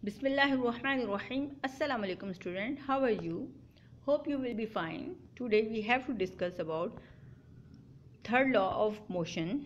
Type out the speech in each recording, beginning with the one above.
Bismillahirrahmanirrahim. Assalamu alaikum student. How are you? Hope you will be fine. Today we have to discuss about third law of motion.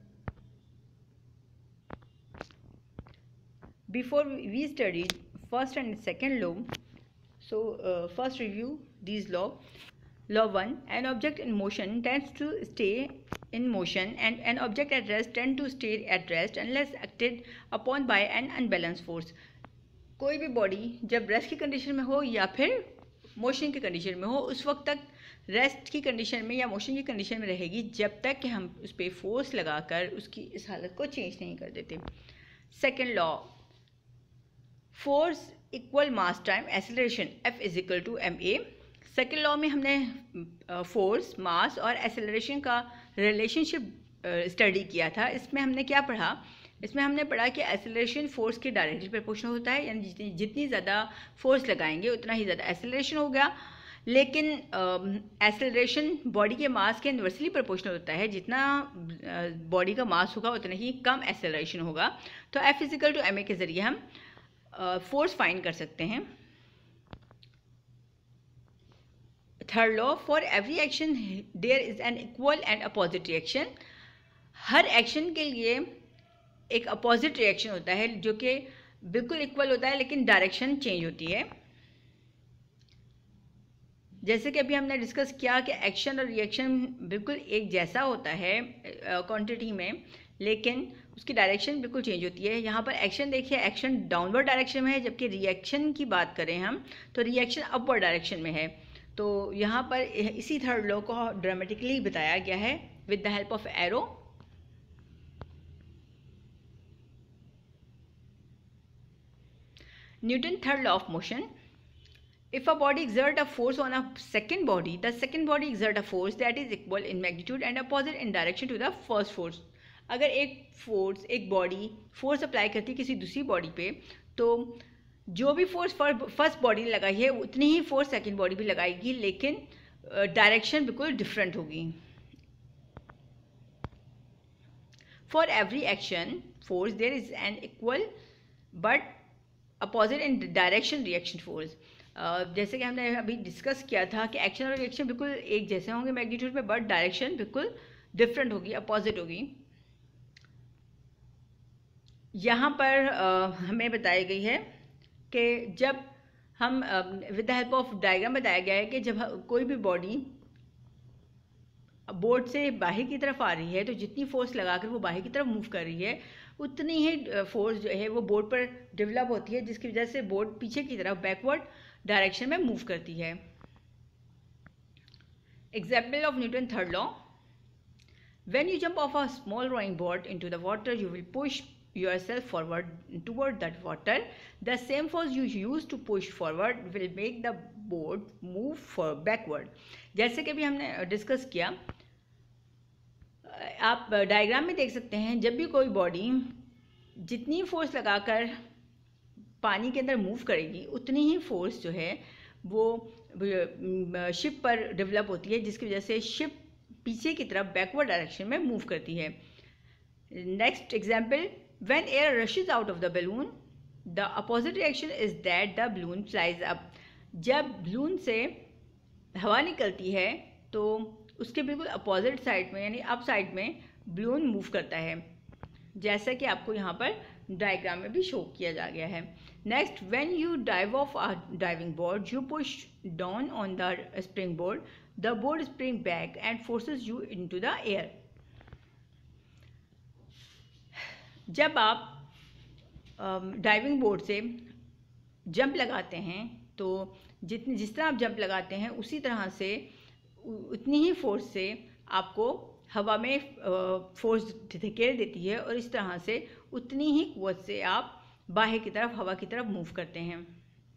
Before we studied first and second law. First review these law. Law 1. An object in motion tends to stay in motion and an object at rest tends to stay at rest unless acted upon by an unbalanced force. कोई भी body जब rest की condition में हो या फिर motion की condition में हो, उस वक्त तक रेस्ट की कंडीशन में या मोशन की कंडीशन में रहेगी जब तक कि हम उस पर फोर्स लगाकर उसकी इस हालत को चेंज नहीं कर देते। Second law, force equal mass time acceleration F is equal to ma। Second law में हमने फोर्स, मास और एक्सेलरेशन का रिलेशनशिप स्टडी किया था। इसमें हमने क्या पढ़ा? इसमें हमने पढ़ा कि एक्सेलरेशन फोर्स के डायरेक्टली प्रोपोर्शनल होता है, यानी जितनी ज़्यादा फोर्स लगाएंगे उतना ही ज़्यादा एक्सेलरेशन होगा। लेकिन एक्सेलरेशन बॉडी के मास के इन्वर्सली प्रोपोर्शनल होता है, जितना बॉडी का मास होगा उतना ही कम एक्सेलरेशन होगा। तो F इजिकल टू ma के ज़रिए हम फोर्स फाइंड कर सकते हैं। Third law, for every action there is an equal and opposite reaction. हर एक्शन के लिए एक अपोजिट रिएक्शन होता है जो कि बिल्कुल इक्वल होता है लेकिन डायरेक्शन चेंज होती है। जैसे कि अभी हमने डिस्कस किया कि एक्शन और रिएक्शन बिल्कुल एक जैसा होता है क्वांटिटी में, लेकिन उसकी डायरेक्शन बिल्कुल चेंज होती है। यहाँ पर एक्शन देखिए, एक्शन डाउनवर्ड डायरेक्शन में है, जबकि रिएक्शन की बात करें हम तो रिएक्शन अपवर्ड डायरेक्शन में है। तो यहाँ पर इसी थर्ड लॉ को ड्रामेटिकली बताया गया है with the help of arrow. Newton's third law of motion. If a body exerts a force on a second body, the second body exerts a force that is equal in magnitude and opposite in direction to the first force. अगर एक body force apply करती है किसी दूसरी body पे, तो जो भी फोर्स फर्स्ट बॉडी ने लगाई है उतनी ही फोर्स सेकंड बॉडी भी लगाएगी, लेकिन डायरेक्शन बिल्कुल डिफरेंट होगी। For every action force there is an equal but opposite in direction reaction force. जैसे कि हमने अभी डिस्कस किया था कि एक्शन और रिएक्शन बिल्कुल एक जैसे होंगे मैग्नीट्यूड में, बट डायरेक्शन बिल्कुल डिफरेंट होगी, अपोजिट होगी। यहाँ पर हमें बताई गई है कि जब हम with the help of diagram बताया गया है कि जब कोई भी बॉडी बोर्ड से बाहर की तरफ आ रही है तो जितनी फोर्स लगाकर वो बाहर की तरफ मूव कर रही है उतनी ही फोर्स जो है वो बोर्ड पर डेवलप होती है, जिसकी वजह से बोर्ड पीछे की तरफ बैकवर्ड डायरेक्शन में मूव करती है। Example of Newton third law, when you jump off a small rowing board into the water you will push yourself forward toward that water. The same force you use to push forward will make the board move for backward. जैसे कि अभी हमने discuss किया, आप diagram में देख सकते हैं जब भी कोई बॉडी जितनी फोर्स लगाकर पानी के अंदर मूव करेगी उतनी ही फोर्स जो है वो शिप पर डेवलप होती है, जिसकी वजह से शिप पीछे की तरफ बैकवर्ड डायरेक्शन में मूव करती है। Next example, when air rushes out of the balloon the opposite reaction is that the balloon flies up. जब balloon से हवा निकलती है तो उसके बिल्कुल अपोजिट साइड में यानी अप साइड में balloon मूव करता है, जैसा कि आपको यहाँ पर डायग्राम में भी शो किया जा गया है। Next, when you dive off a diving board you push down on the spring board, the board spring back and forces you into the air. जब आप डाइविंग बोर्ड से जंप लगाते हैं तो जिस तरह आप जंप लगाते हैं उसी तरह से उतनी ही फोर्स से आपको हवा में फोर्स धकेल देती है और इस तरह से उतनी ही कुव्वत से आप बाहर की तरफ हवा की तरफ मूव करते हैं।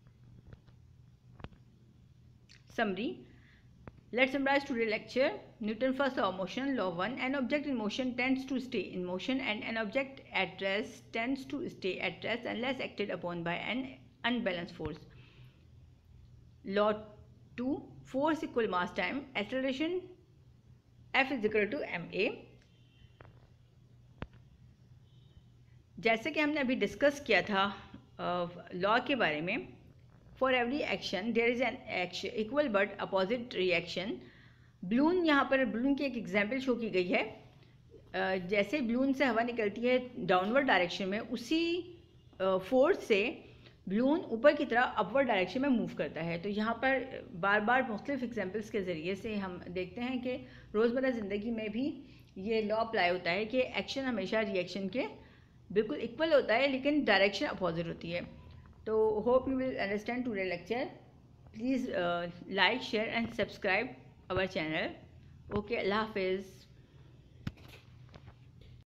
Summary, let's summarize today's lecture. Newton's first law of motion, law 1. An object in motion tends to stay in motion and an object at rest tends to stay at rest unless acted upon by an unbalanced force. Law 2. Force equal mass time acceleration F is equal to ma. जैसे कि हमने अभी discuss किया था law के बारे में। For every action there is an action equal but opposite reaction. Balloon, यहाँ पर बलून की एक एग्जाम्पल शो की गई है। जैसे बलून से हवा निकलती है डाउनवर्ड डायरेक्शन में, उसी फोर्स से बलून ऊपर की तरह अपवर्ड डायरेक्शन में मूव करता है। तो यहाँ पर बार बार मुख्तलिफ एग्जाम्पल्स के ज़रिए से हम देखते हैं कि रोज़मर्रा ज़िंदगी में भी ये लॉ अप्लाई होता है कि एक्शन हमेशा रिएक्शन के बिल्कुल इक्वल होता है, लेकिन डायरेक्शन अपोजिट होती है। तो hope you will understand today lecture. Please like, share and subscribe our channel. Okay, अल्लाह हाफिज़।